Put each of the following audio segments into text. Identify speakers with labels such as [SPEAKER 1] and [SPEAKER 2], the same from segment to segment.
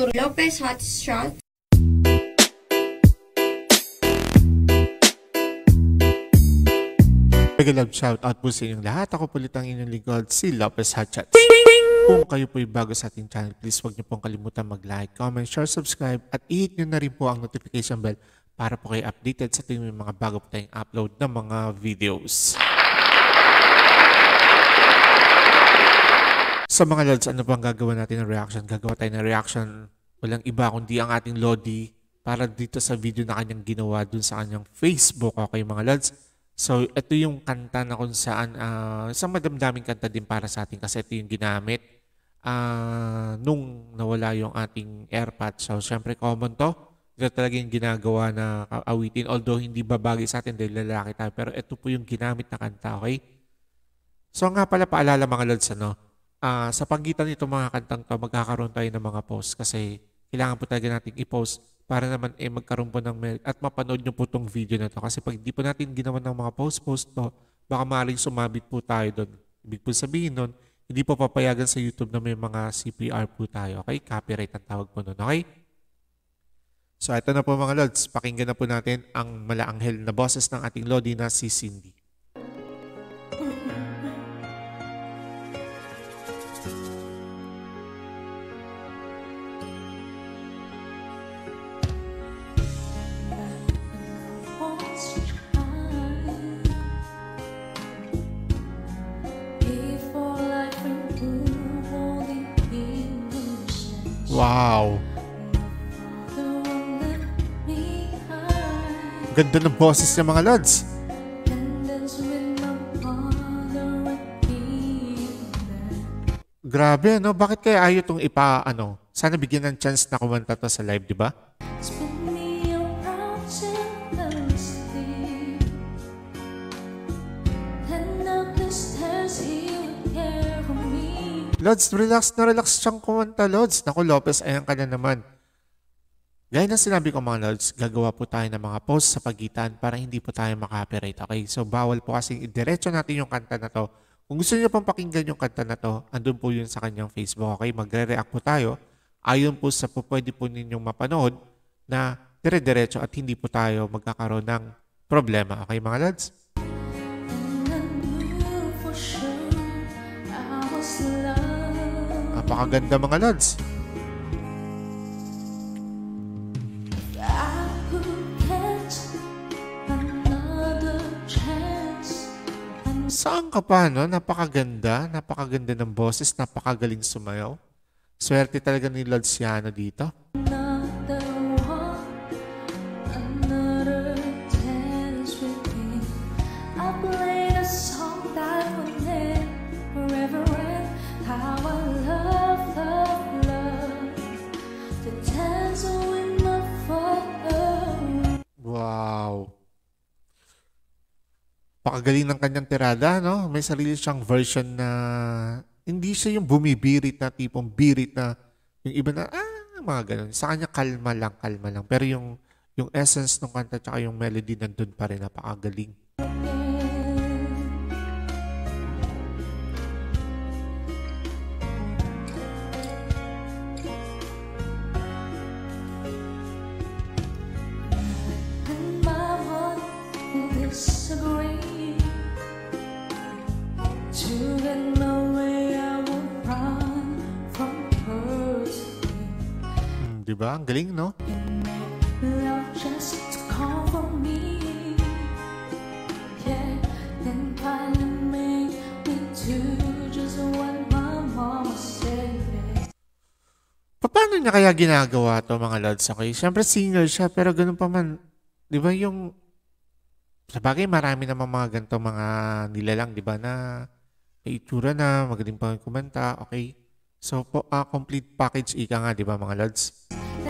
[SPEAKER 1] Lopez Hotshot.
[SPEAKER 2] Mega love shout out po sa inyong lahat. Ako po ulit ang inyong lingkod, si Lopez Hotshot. Kung kayo po ay bago sa ating channel, please huwag niyo pong kalimutan mag-like, comment, share, subscribe at i-hit niyo na rin po ang notification bell para po kayo updated sa tuwing may mga bago po tayong upload ng mga videos. Sa mga lods, ano pang gagawa natin ng reaction? Gagawa tayo ng reaction, walang iba kundi ang ating Lodi para dito sa video na kanyang ginawa dun sa kanyang Facebook. Okay mga lods? So ito yung kanta na kung saan, isang madamdaming kanta din para sa atin kasi ito yung ginamit nung nawala yung ating AirPods. So syempre common to. Ito talaga yung ginagawa na awitin. Although hindi babagay sa atin dahil lalaki tayo. Pero ito po yung ginamit na kanta. Okay? So nga pala paalala mga lods, ano? Sa pagitan nito mga kantang to, magkakaroon tayo ng mga post kasi kailangan po talaga natin i-post para naman magkaroon po ng merit at mapanood nyo po itong video na to. Kasi pag di po natin ginawa ng mga post to, baka maaaring sumabit po tayo doon. Ibig po sabihin nun, hindi po papayagan sa YouTube na may mga CPR po tayo. Okay? Copyright ang tawag po nun. Okay? So ito na po mga lods, pakinggan na po natin ang malaanghel na boses ng ating Lodi na si Cindy. Wow! Ganda ng boses niya mga lods. Grabe, no? Bakit kaya ayaw itong sana bigyan ng chance na kumanta to sa live, di ba? Lods, relax na relax siyang kumanta, Lods. Naku, Lopez, ayan ka na naman. Gaya ng sinabi ko mga Lods, gagawa po tayo ng mga post sa pagitan para hindi po tayo makaka-copyright. Okay? So, bawal po kasi diretso natin yung kanta na to. Kung gusto niyo pang pakinggan yung kanta na to, andun po yun sa kanyang Facebook. Okay? Magre-react po tayo. Ayon po sa pwede po ninyong mapanood na dire-diretso at hindi po tayo magkakaroon ng problema. Okay mga Lods? Napakaganda mga lods. Saan ka pa, no? Napakaganda. Napakaganda ng boses. Napakagaling sumayaw. Swerte talaga ni Lodsiano dito. Wow. Pakagaling ng kanyang tirada, no? May sarili siyang version na hindi siya yung bumibirit na tipong birit na yung iba na, mga ganun. Sa kanya, kalma lang. Pero yung essence ng kanta tsaka yung melody nandun pa rin, napakagaling. Diba? Ang galing, no? Paano niya kaya ginagawa to mga lods? Okay? Siyempre singer siya, pero ganun pa man. Diba yung sabagay marami namang mga ganito mga nilalang, diba, na may itsura na, magaling pa kumanta, okay? So, complete package ika nga, diba mga lods?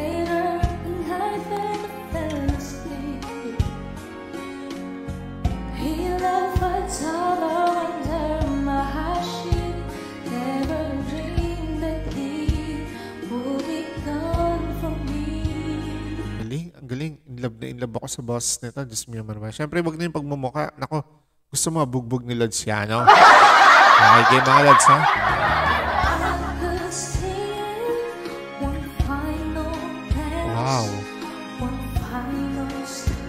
[SPEAKER 2] Galing, in love ako sa boss nito. Diyos mo naman. Siyempre, wag na yung pagmumukha. Nako, gusto mo bugbog ni Lodsiano. Okay, game mga Lods, ha?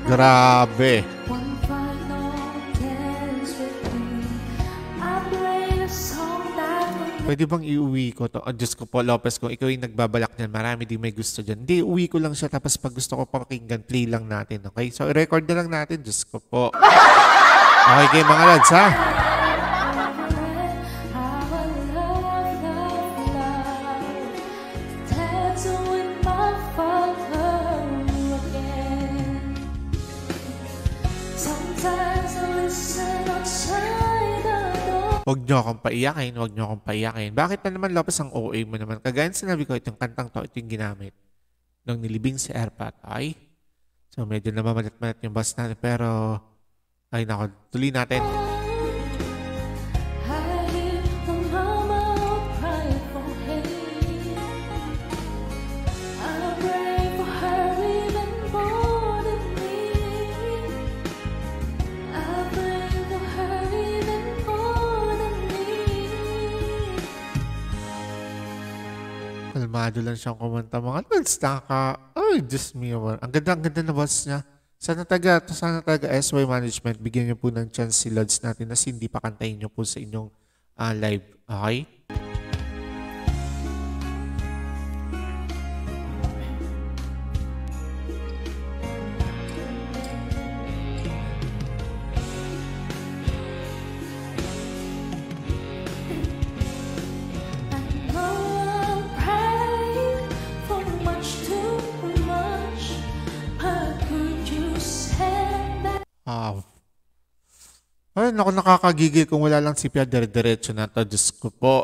[SPEAKER 2] Grabe.
[SPEAKER 1] One final dance with you. I play a song that will
[SPEAKER 2] Pwede bang iuwi ko to? Oh, Diyos ko po, Lopez, kung ikaw yung nagbabalak niyan, marami din may gusto dyan. Hindi, uwi ko lang siya, tapos pag gusto ko pakinggan, play lang natin, okay? So, i-record na lang natin, Diyos ko po. Okay, kayo mga lads, ha? Huwag niyo akong paiyakin, huwag niyo akong paiyakin. Bakit na naman, Lopez, ang OA mo naman? Kagaya sinabi ko, itong kantang to, ito yung ginamit nung nilibing si Airpat. Ay, so medyo namamalat-malat yung bus natin, pero, ay nako, tuloy natin. Kalmado lang siyang kumanta mga lods. Ay, Diyos me. Ang ganda na boss niya. Sana taga SY Management, bigyan niyo po ng chance si Lods natin na hindi pa kantahin niyo po sa inyong live. Okay? Ay, naku, nakakagigil kung wala lang si Pia dire-diretso na to. Diyos ko po.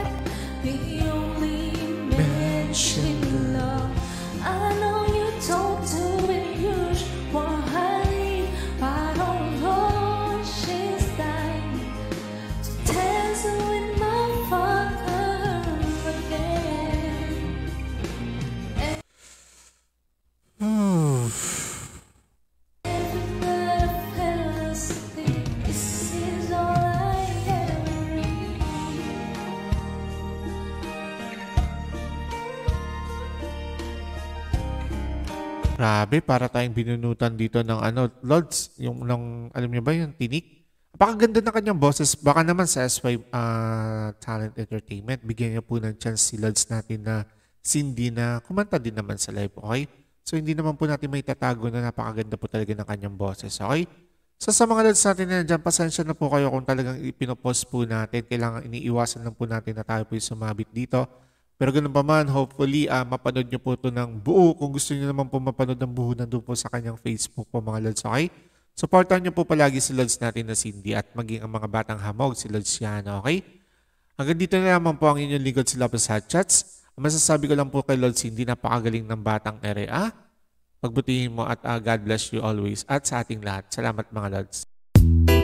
[SPEAKER 2] Grabe, para tayong binunutan dito ng Lods, yung alam niyo ba yung tinik? Napakaganda na kanyang boses. Baka naman sa SY Talent Entertainment, bigyan niya po ng chance si Lods natin na Cindy na kumanta din naman sa live, okay? So hindi naman po natin may tatago na napakaganda po talaga ng kanyang boses, okay? So sa mga Lods natin na dyan, pasensya na po kayo kung talagang ipinopost po natin. Kailangan iniiwasan lang po natin na tayo po yung sumabit dito. Pero ganun pa man, hopefully, mapanood nyo po ito ng buo. Kung gusto nyo naman po mapanood ng buo, nandun po sa kanyang Facebook po mga Lods, okay? Supportan nyo po palagi si Lods natin na Cindy at maging ang mga batang hamog si Lods Yana, okay? Hanggang dito na naman po ang inyong lingkod si Lopez Hot Chats. Ang masasabi ko lang po kay Lods Cindy, napakagaling ng batang ere. Pagbutihin mo at God bless you always at sa ating lahat. Salamat mga Lods.